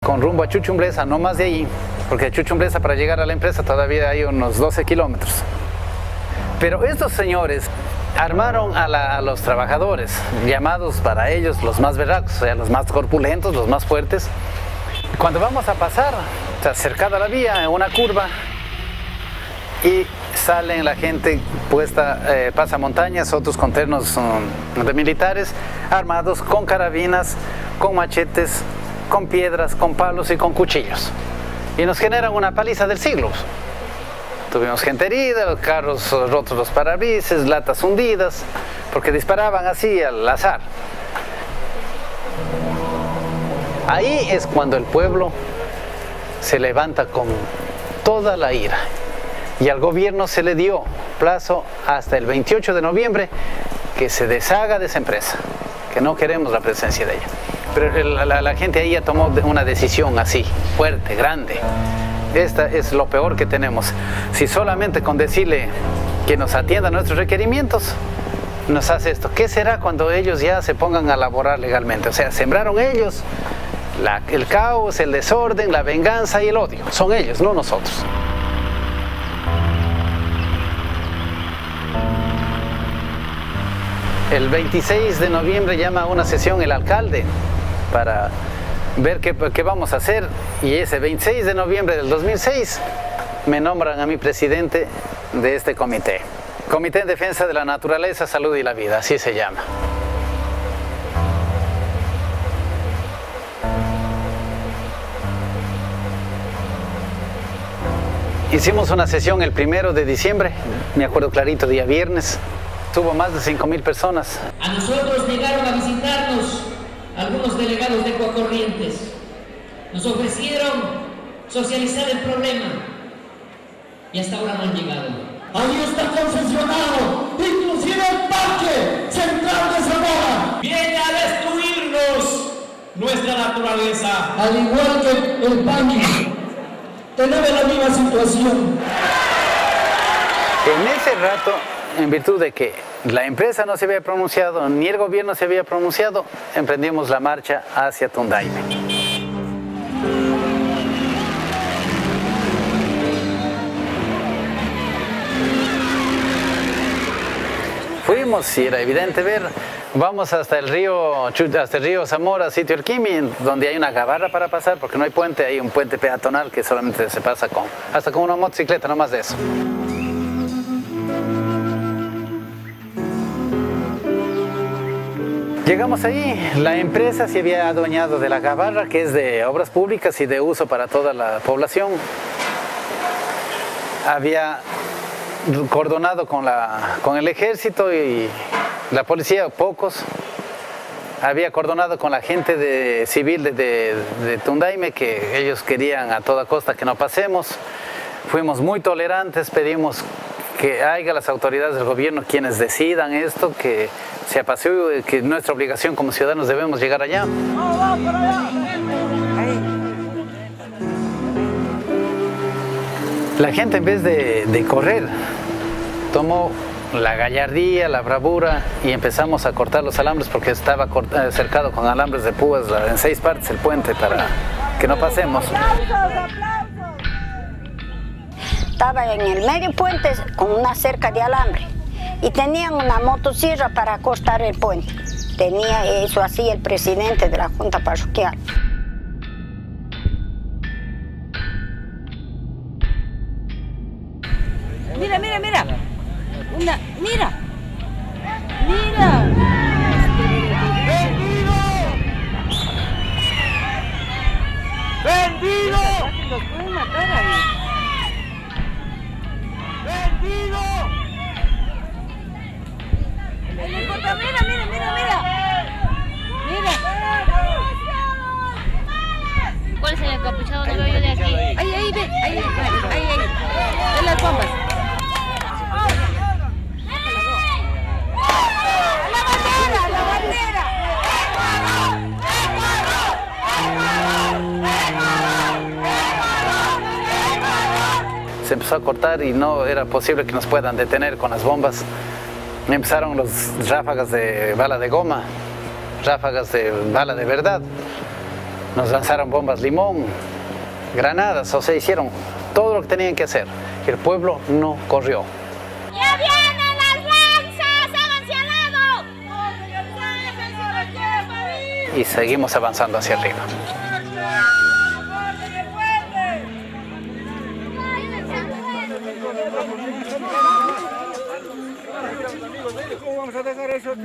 con rumbo a Chuchumblesa, no más de ahí, porque de Chuchumblesa para llegar a la empresa todavía hay unos 12 kilómetros. Pero estos señores armaron a los trabajadores, llamados para ellos los más berracos, o sea, los más corpulentos, los más fuertes. Cuando vamos a pasar, o sea, cercada la vía, en una curva, y salen la gente puesta, pasamontañas, otros con ternos de militares, armados con carabinas, con machetes, con piedras, con palos y con cuchillos. Y nos generan una paliza del siglo. Tuvimos gente herida, los carros rotos los parabrisas, latas hundidas, porque disparaban así al azar. Ahí es cuando el pueblo se levanta con toda la ira. Y al gobierno se le dio plazo hasta el 28 de noviembre que se deshaga de esa empresa, que no queremos la presencia de ella. Pero la gente ahí ya tomó una decisión así, fuerte, grande. Esta es lo peor que tenemos. Si solamente con decirle que nos atienda nuestros requerimientos, nos hace esto. ¿Qué será cuando ellos ya se pongan a laborar legalmente? O sea, sembraron ellos el caos, el desorden, la venganza y el odio. Son ellos, no nosotros. El 26 de noviembre llama a una sesión el alcalde para ver qué vamos a hacer, y ese 26 de noviembre del 2006 me nombran a mí presidente de este comité. Comité en Defensa de la Naturaleza, Salud y la Vida, así se llama. Hicimos una sesión el 1 de diciembre, me acuerdo clarito, día viernes. Tuvo más de 5,000 personas. A nosotros llegaron a visitarnos algunos delegados de Ecocorrientes. Nos ofrecieron socializar el problema y hasta ahora no han llegado. Ahí está concesionado, inclusive el Parque Central de Zamora. Viene a destruirnos nuestra naturaleza. Al igual que el Parque, tenemos la misma situación. En ese rato, en virtud de que la empresa no se había pronunciado, ni el gobierno se había pronunciado, emprendimos la marcha hacia Tundaime. Fuimos, y era evidente ver, vamos hasta el río Zamora, sitio El Quimi, donde hay una gabarra para pasar, porque no hay puente, hay un puente peatonal que solamente se pasa hasta con una motocicleta, no más de eso. Llegamos ahí, la empresa se había adueñado de la gabarra, que es de obras públicas y de uso para toda la población. Había cordonado con el ejército y la policía, pocos. Había cordonado con la gente civil de Tundaime, que ellos querían a toda costa que no pasemos. Fuimos muy tolerantes, pedimos que haya las autoridades del gobierno quienes decidan esto, que se apacigüe, que nuestra obligación como ciudadanos debemos llegar allá. La gente, en vez de correr, tomó la gallardía, la bravura, y empezamos a cortar los alambres, porque estaba cercado con alambres de púas en 6 partes el puente para que no pasemos. Estaba en el medio puente con una cerca de alambre y tenían una motosierra para cortar el puente. Tenía eso así el presidente de la Junta Parroquial. Mira, mira, mira. Mira. Mira. ¡Vendido! ¡Vendido! Los pueden matar ahí. ¡Vendido! Mira, mira, mira, mira. ¿Cuál es el encapuchado? No veo yo de aquí. Ahí, ve. Ahí. En las bombas. La bandera. Se empezó a cortar y no era posible que nos puedan detener con las bombas. Empezaron las ráfagas de bala de goma, ráfagas de bala de verdad. Nos lanzaron bombas limón, granadas, o sea, hicieron todo lo que tenían que hacer. El pueblo no corrió. ¡Ya vienen las lanzas! ¡Háganse al lado! Y seguimos avanzando hacia arriba. ¿Cómo vamos a dejar eso?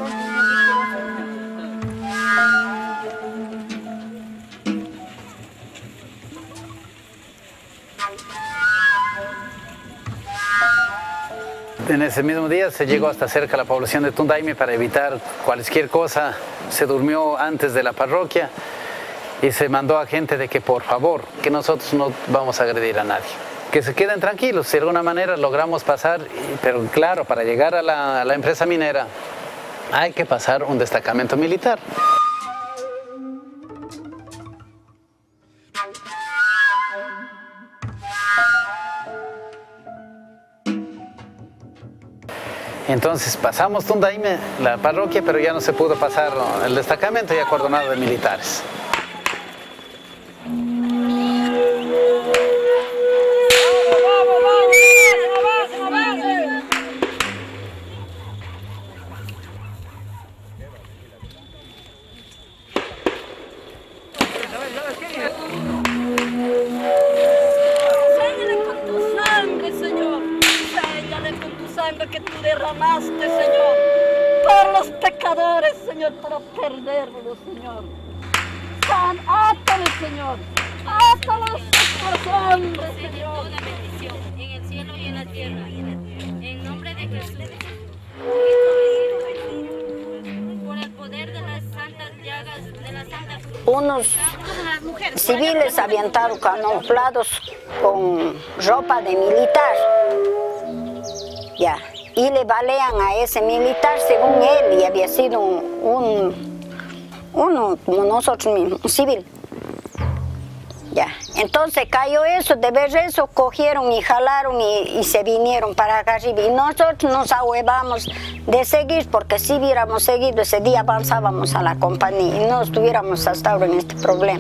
En ese mismo día se llegó hasta cerca de la población de Tundaime para evitar cualquier cosa. Se durmió antes de la parroquia y se mandó a gente de que por favor, que nosotros no vamos a agredir a nadie. Que se queden tranquilos, si de alguna manera logramos pasar, pero claro, para llegar a la empresa minera hay que pasar un destacamento militar. Entonces pasamos Tundaime, la parroquia, pero ya no se pudo pasar el destacamento ya acordonado de militares. Que tú derramaste, Señor, por los pecadores, Señor, para perderlos, Señor. Átalos, Señor, átalos por sangre, Señor. Toda bendición en el cielo y en la tierra, en nombre de Jesús, por el poder de las santas llagas de la Santa Cruz. Unos civiles avientaron camuflados con ropa de militar. Ya. Y le balean a ese militar, según él, y había sido uno como nosotros mismos, un civil. Ya. Entonces cayó eso, de ver eso, cogieron y jalaron y se vinieron para acá arriba. Y nosotros nos ahuevamos de seguir, porque si hubiéramos seguido ese día avanzábamos a la compañía y no estuviéramos hasta ahora en este problema.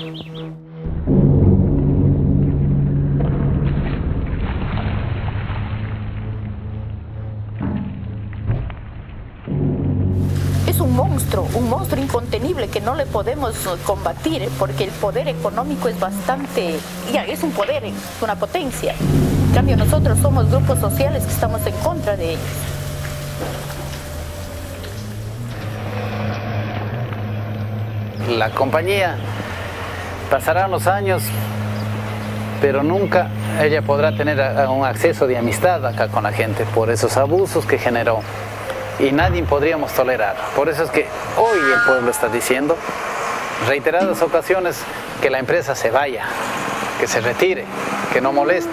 Es un monstruo incontenible que no le podemos combatir porque el poder económico es bastante, ya es un poder, es una potencia. En cambio nosotros somos grupos sociales que estamos en contra de ellos. La compañía pasará los años, pero nunca ella podrá tener un acceso de amistad acá con la gente por esos abusos que generó. Y nadie podríamos tolerar. Por eso es que hoy el pueblo está diciendo, reiteradas ocasiones, que la empresa se vaya, que se retire, que no moleste.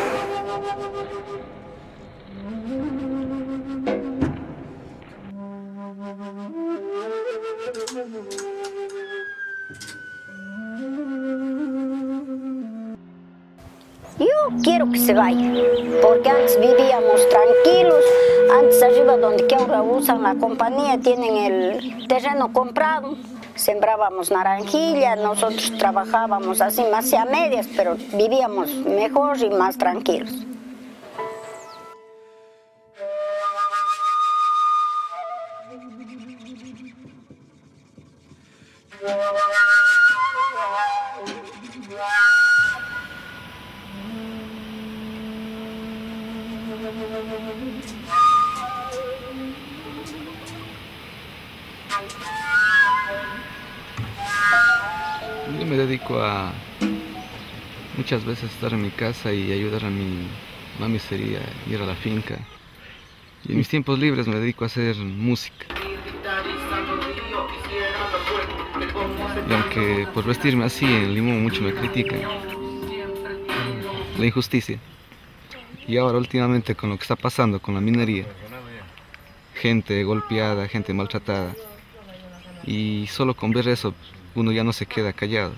Yo quiero que se vaya, porque antes vivíamos tranquilos, antes arriba donde que ahora usan la compañía tienen el terreno comprado, sembrábamos naranjilla, nosotros trabajábamos así más a medias, pero vivíamos mejor y más tranquilos. Yo me dedico a muchas veces estar en mi casa y ayudar a mi mami, sería ir a la finca. Y en mis tiempos libres me dedico a hacer música. Y aunque por vestirme así en Limón mucho me critican, la injusticia. Y ahora últimamente con lo que está pasando con la minería, gente golpeada, gente maltratada, y solo con ver eso uno ya no se queda callado.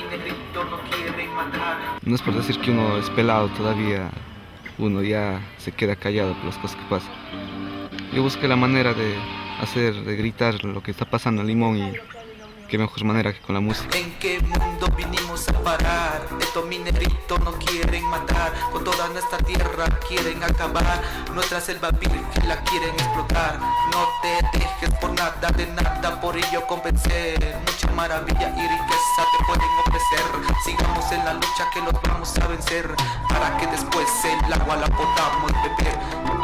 No es por decir que uno es pelado todavía, uno ya se queda callado por las cosas que pasan. Yo busqué la manera de gritar lo que está pasando en Limón qué mejor manera que con la música. ¿En qué mundo vinimos a parar? Estos mineritos nos quieren matar, con toda nuestra tierra quieren acabar, nuestra selva virgen la quieren explotar. No te dejes por nada, de nada por ello convencer, mucha maravilla y riqueza te pueden ofrecer. Sigamos en la lucha que los vamos a vencer, para que después el agua la podamos beber.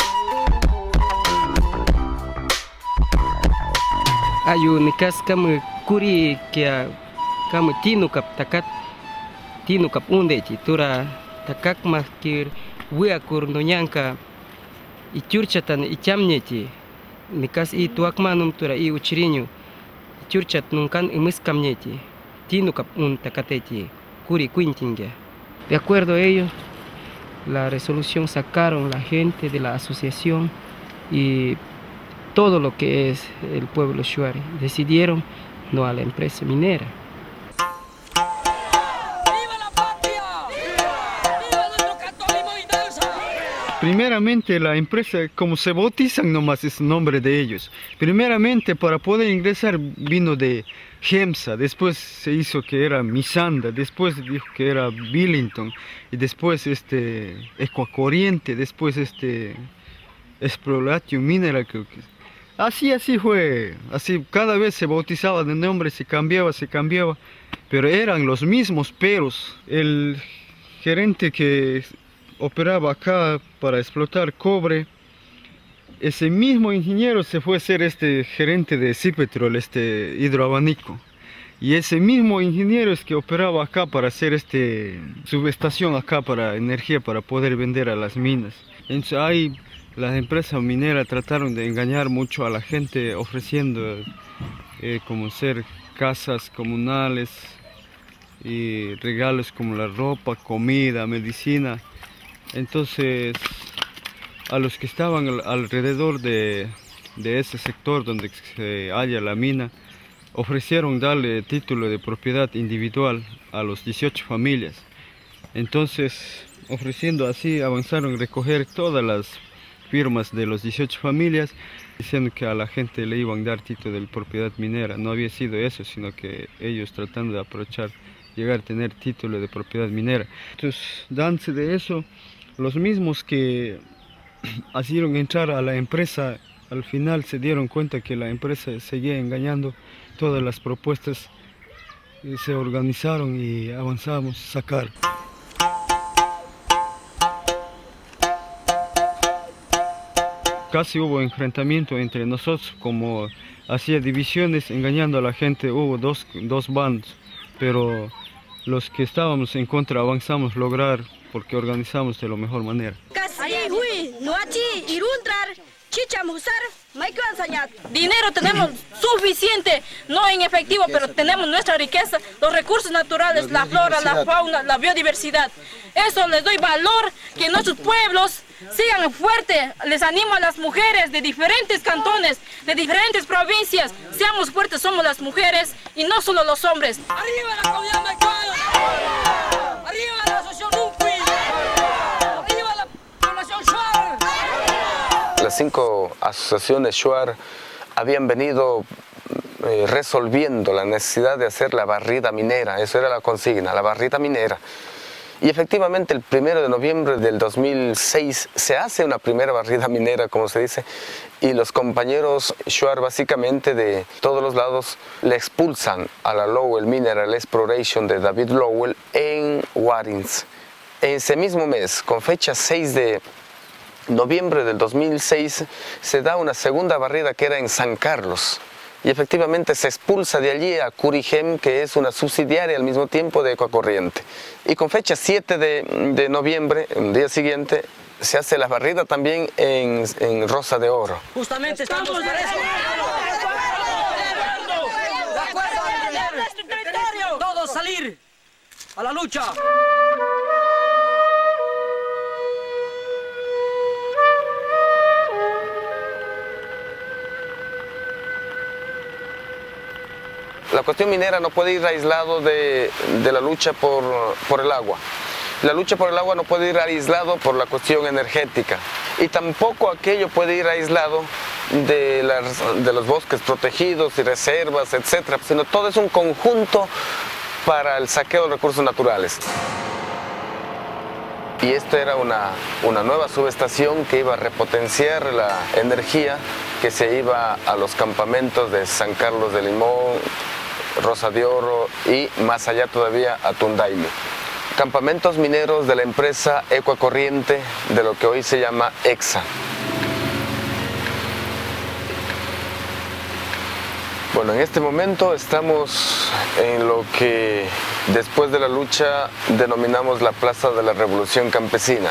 Ayu nikas kamu kuri kia kamu tinu kap takat tinu kap undechi tura takak makir wiakur nonyanka ichurchatan ichamnyechi nikas I tuakmanum tura I uchiriño ichurchat nunkan imiskamnyechi tinu kap un takatechi kuri kuintinga. De acuerdo a ello, la resolución sacaron la gente de la asociación y todo lo que es el pueblo Shuar. Decidieron no a la empresa minera. Primeramente la empresa, como se bautizan nomás es el nombre de ellos. Primeramente para poder ingresar vino de Gemsa, después se hizo que era Misanda, después dijo que era Billington, y después Ecuacorriente, después Exploration Mineral, creo que. Así fue, así cada vez se bautizaba de nombre, se cambiaba, pero eran los mismos peros. El gerente que operaba acá para explotar cobre, ese mismo ingeniero se fue a ser gerente de Cipetrol, hidroabanico. Y ese mismo ingeniero es que operaba acá para hacer subestación acá para energía, para poder vender a las minas. Entonces ahí las empresas mineras trataron de engañar mucho a la gente ofreciendo como ser casas comunales y regalos como la ropa, comida, medicina. Entonces a los que estaban alrededor de ese sector donde se halla la mina, ofrecieron darle título de propiedad individual a los 18 familias. Entonces, ofreciendo así, avanzaron a recoger todas las firmas de los 18 familias, diciendo que a la gente le iban a dar título de propiedad minera. No había sido eso, sino que ellos tratando de aprovechar, llegar a tener título de propiedad minera. Entonces, dándose de eso, los mismos que hicieron entrar a la empresa, al final se dieron cuenta que la empresa seguía engañando todas las propuestas, y se organizaron y avanzamos a sacar. Casi hubo enfrentamiento entre nosotros, como hacía divisiones engañando a la gente, hubo dos bandos, pero los que estábamos en contra avanzamos a lograr porque organizamos de la mejor manera. Dinero tenemos suficiente, no en efectivo, pero tenemos nuestra riqueza, los recursos naturales, la flora, la fauna, la biodiversidad. Eso les doy valor, que nuestros pueblos sigan fuertes. Les animo a las mujeres de diferentes cantones, de diferentes provincias. Seamos fuertes, somos las mujeres y no solo los hombres. ¡Arriba la comunidad mecana! ¡Arriba la asociación UNPI! ¡Arriba la población Shuar! Las 5 asociaciones Shuar habían venido resolviendo la necesidad de hacer la barrida minera. Eso era la consigna, la barrida minera. Y efectivamente el 1 de noviembre del 2006 se hace una primera barrida minera, como se dice, y los compañeros Shuar básicamente de todos los lados le expulsan a la Lowell Mineral Exploration de David Lowell en Warrens. En ese mismo mes, con fecha 6 de noviembre del 2006, se da una segunda barrida que era en San Carlos. Y efectivamente se expulsa de allí a Curigem, que es una subsidiaria al mismo tiempo de Ecuacorriente. Y con fecha 7 de noviembre, el día siguiente, se hace la barrida también en Rosa de Oro. Justamente estamos para eso. Todos salir a la lucha. La cuestión minera no puede ir aislado de la lucha por el agua. La lucha por el agua no puede ir aislado por la cuestión energética. Y tampoco aquello puede ir aislado de los bosques protegidos y reservas, etcétera, sino todo es un conjunto para el saqueo de recursos naturales. Y esto era una nueva subestación que iba a repotenciar la energía que se iba a los campamentos de San Carlos de Limón, Rosa de Oro y más allá todavía a Tundaime. Campamentos mineros de la empresa Ecuacorriente, de lo que hoy se llama EXA. Bueno, en este momento estamos en lo que después de la lucha denominamos la Plaza de la Revolución Campesina.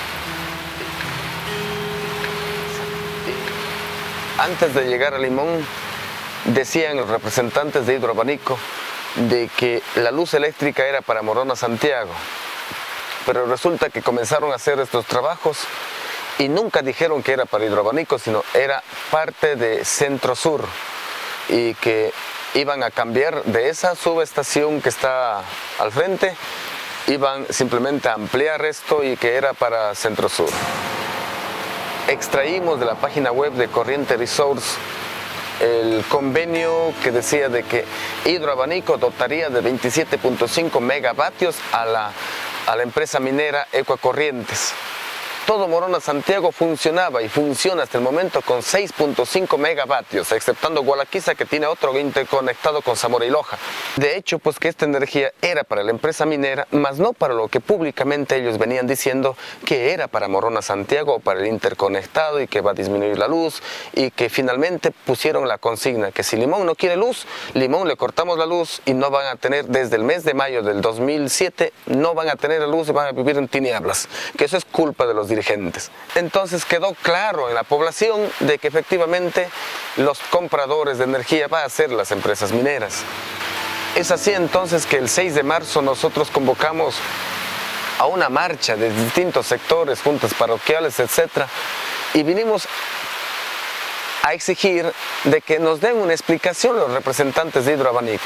Antes de llegar a Limón, decían los representantes de Hidroabanico de que la luz eléctrica era para Morona Santiago, pero resulta que comenzaron a hacer estos trabajos y nunca dijeron que era para Hidroabanico, sino era parte de Centro Sur, y que iban a cambiar de esa subestación que está al frente, iban simplemente a ampliar esto y que era para Centro Sur. Extraímos de la página web de Corriente Resource el convenio que decía de que Hidroabanico dotaría de 27.5 megavatios a la empresa minera Ecuacorrientes. Todo Morona Santiago funcionaba y funciona hasta el momento con 6.5 megavatios, exceptando Gualaquiza, que tiene otro interconectado con Zamora y Loja. De hecho, pues que esta energía era para la empresa minera, más no para lo que públicamente ellos venían diciendo que era para Morona Santiago o para el interconectado y que va a disminuir la luz, y que finalmente pusieron la consigna que si Limón no quiere luz, Limón le cortamos la luz y no van a tener, desde el mes de mayo del 2007, no van a tener la luz y van a vivir en tinieblas, que eso es culpa de los dirigentes. Entonces quedó claro en la población de que efectivamente los compradores de energía van a ser las empresas mineras. Es así entonces que el 6 de marzo nosotros convocamos a una marcha de distintos sectores, juntas parroquiales, etcétera, y vinimos a exigir de que nos den una explicación los representantes de Hidroabanico.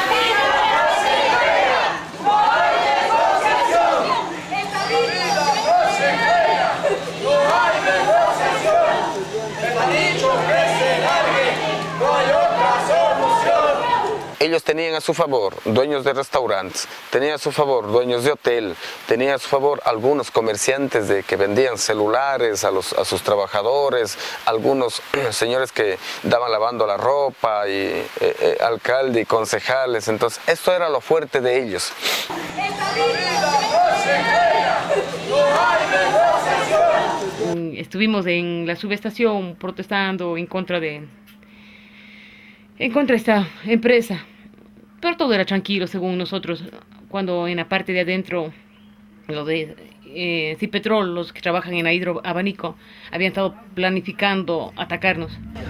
Ellos tenían a su favor dueños de restaurantes, tenían a su favor dueños de hotel, tenían a su favor algunos comerciantes que vendían celulares a sus trabajadores, algunos señores que daban lavando la ropa, y alcalde y concejales. Entonces esto era lo fuerte de ellos. Estuvimos en la subestación protestando en contra de esta empresa, pero todo era tranquilo según nosotros, cuando en la parte de adentro los de Cipetrol, los que trabajan en Hidroabanico, habían estado planificando atacarnos.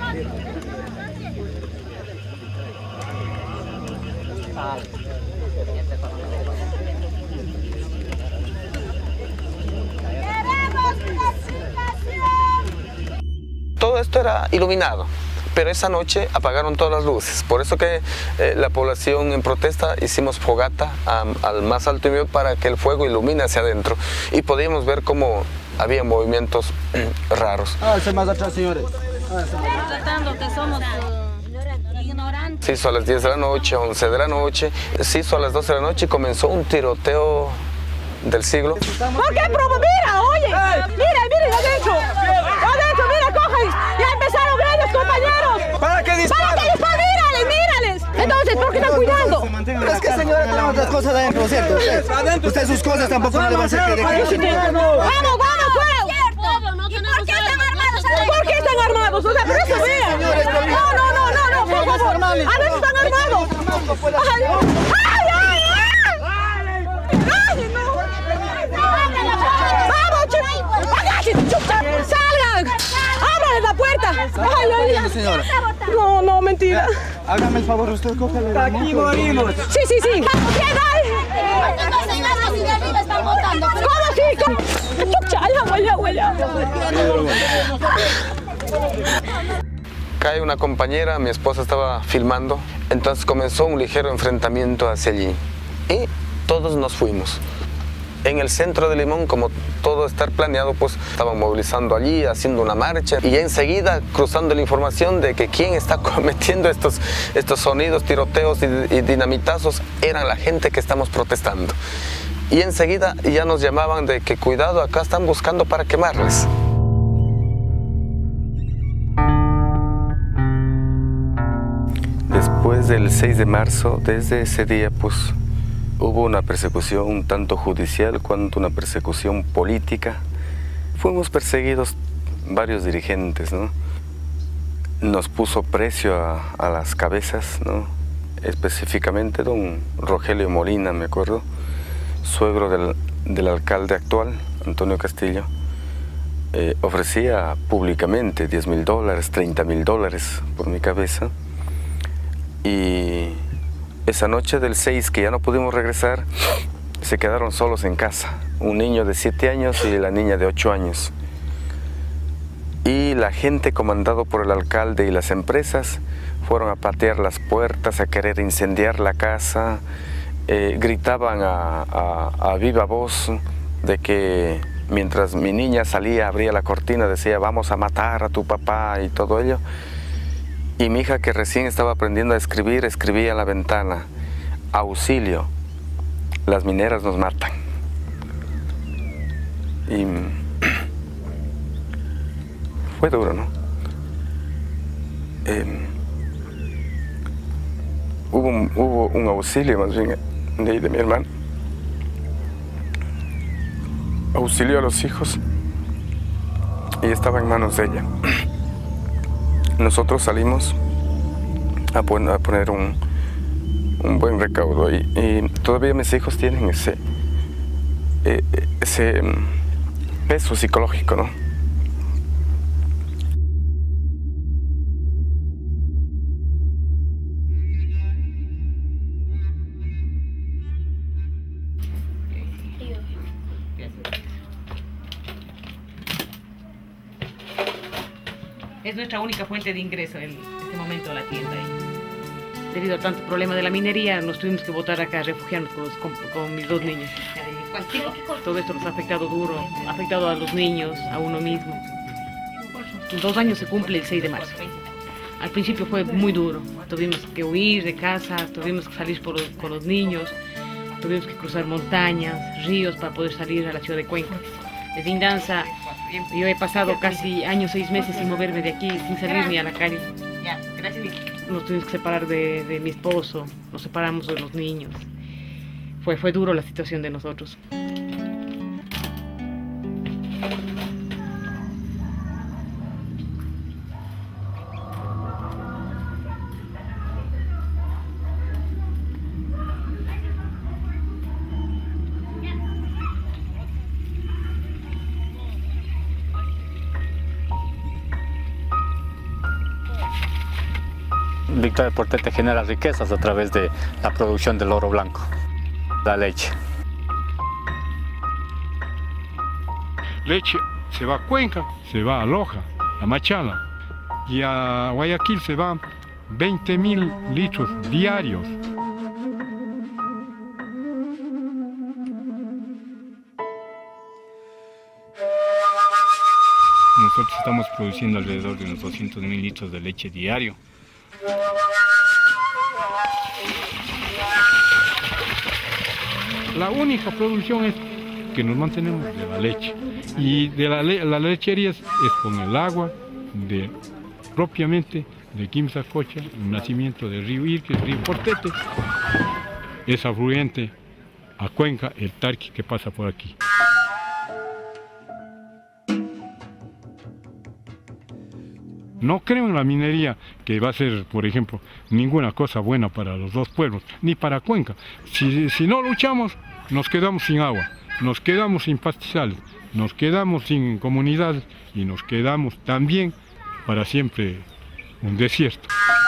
Todo esto era iluminado, pero esa noche apagaron todas las luces. Por eso que la población en protesta hicimos fogata al más alto nivel para que el fuego ilumine hacia adentro. Y podíamos ver cómo había movimientos raros. Más atrás, señores. Tratando que somos ignorantes. Se hizo a las 10 de la noche, 11 de la noche, se hizo a las 12 de la noche y comenzó un tiroteo del siglo. ¿Por qué? Mira, oye, mira, adentro, mira, cogen, ya empezaron grandes compañeros. ¿Para qué disparan? ¿Para qué disparan? Mírales. Entonces, ¿por qué están cuidando? Pero es que, señora, tenemos las cosas adentro, ¿cierto? Usted sus cosas tampoco no le va a hacer que dejen. Vamos, fuera. ¿Por qué están armados? ¿Por qué están armados? O sea, pero eso vean. No, por favor. A ver si están armados. ¡Salgan! ¡Ábrale la puerta! ¡Ay! Señora. No, mentira. Hágame el favor, usted cógele. Aquí morimos. Sí. ¿Qué ¿Cómo así? ¡Chucha! Cae una compañera, mi esposa estaba filmando, entonces comenzó un ligero enfrentamiento hacia allí y todos nos fuimos. En el centro de Limón, como todo estar planeado, pues estaban movilizando allí, haciendo una marcha y enseguida cruzando la información de que quien está cometiendo estos sonidos, tiroteos y dinamitazos eran la gente que estamos protestando. Y enseguida ya nos llamaban de que cuidado, acá están buscando para quemarles. Después del 6 de marzo, desde ese día, pues hubo una persecución un tanto judicial cuanto una persecución política. Fuimos perseguidos varios dirigentes, ¿no? Nos puso precio a las cabezas, ¿no? Específicamente don Rogelio Molina, me acuerdo, suegro del alcalde actual, Antonio Castillo, ofrecía públicamente $10.000, $30.000 por mi cabeza. Y esa noche del 6, que ya no pudimos regresar, se quedaron solos en casa. Un niño de 7 años y la niña de 8 años. Y la gente, comandado por el alcalde y las empresas, fueron a patear las puertas, a querer incendiar la casa. Gritaban a viva voz de que mientras mi niña salía, abría la cortina, decía vamos a matar a tu papá y todo ello. Y mi hija, que recién estaba aprendiendo a escribir, escribía en la ventana: auxilio, las mineras nos matan. Y fue duro, ¿no? Hubo un auxilio más bien de mi hermano. Auxilio a los hijos y estaba en manos de ella. Nosotros salimos a poner un buen recaudo y todavía mis hijos tienen ese peso psicológico, ¿no? Es nuestra única fuente de ingreso en este momento a la tienda. Debido a tanto problema de la minería, nos tuvimos que botar acá, refugiarnos con mis 2 niños. Todo esto nos ha afectado duro, ha afectado a los niños, a uno mismo. 2 años se cumple el 6 de marzo. Al principio fue muy duro, tuvimos que huir de casa, tuvimos que salir con los niños, tuvimos que cruzar montañas, ríos para poder salir a la ciudad de Cuenca. Desde Indanza, yo he pasado casi años, 6 meses sin moverme de aquí, sin salir ni a la calle. Nos tuvimos que separar de mi esposo, nos separamos de los niños. Fue duro la situación de nosotros. Victoria Portete genera riquezas a través de la producción del oro blanco, la leche. Leche se va a Cuenca, se va a Loja, a Machala, y a Guayaquil se van 20.000 litros diarios. Nosotros estamos produciendo alrededor de unos 200.000 litros de leche diario. La única producción es que nos mantenemos de la leche, y de la lechería es con el agua propiamente de Quimsacocha, el nacimiento del río Irques, río Portete, es afluente a Cuenca, el Tarqui que pasa por aquí. No creo en la minería, que va a ser, por ejemplo, ninguna cosa buena para los 2 pueblos, ni para Cuenca. Si no luchamos, nos quedamos sin agua, nos quedamos sin pastizales, nos quedamos sin comunidades y nos quedamos también para siempre un desierto.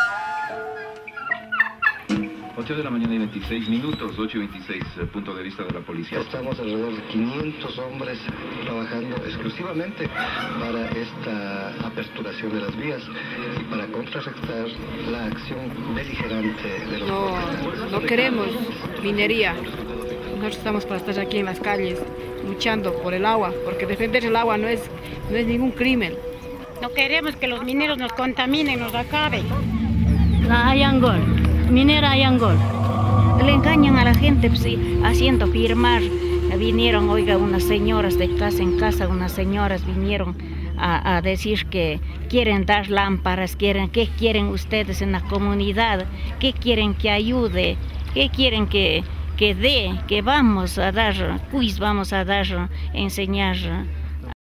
8 de la mañana y 26 minutos, 8:26, punto de vista de la policía. Estamos alrededor de 500 hombres trabajando exclusivamente para esta aperturación de las vías y para contrarrestar la acción beligerante de los protestantes. No queremos minería, nosotros estamos para estar aquí en las calles luchando por el agua, porque defender el agua no es ningún crimen. No queremos que los mineros nos contaminen, nos acaben. La Ayangol, minera Ayangol. Le engañan a la gente pues, haciendo firmar. Vinieron, oiga, unas señoras de casa en casa, unas señoras vinieron a decir que quieren dar lámparas, ¿qué quieren ustedes en la comunidad? ¿Qué quieren que ayude? ¿Qué quieren que dé? Que vamos a dar, pues vamos a dar, enseñar